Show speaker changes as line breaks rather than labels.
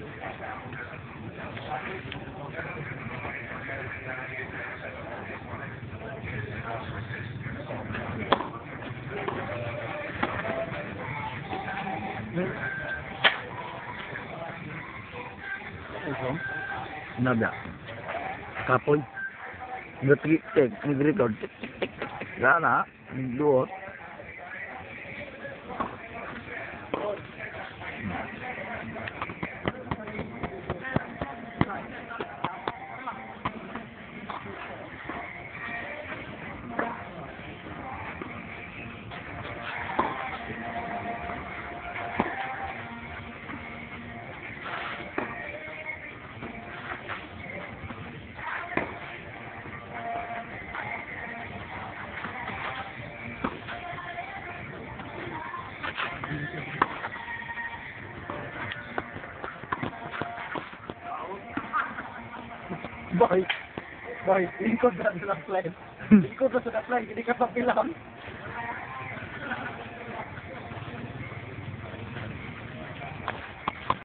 Nada. Kapoy. Nag-record. Nag-record. Gana. Nag-duot.
Boy, ikot na sa slide. Ikot na sa slide, hindi ka pa pilang.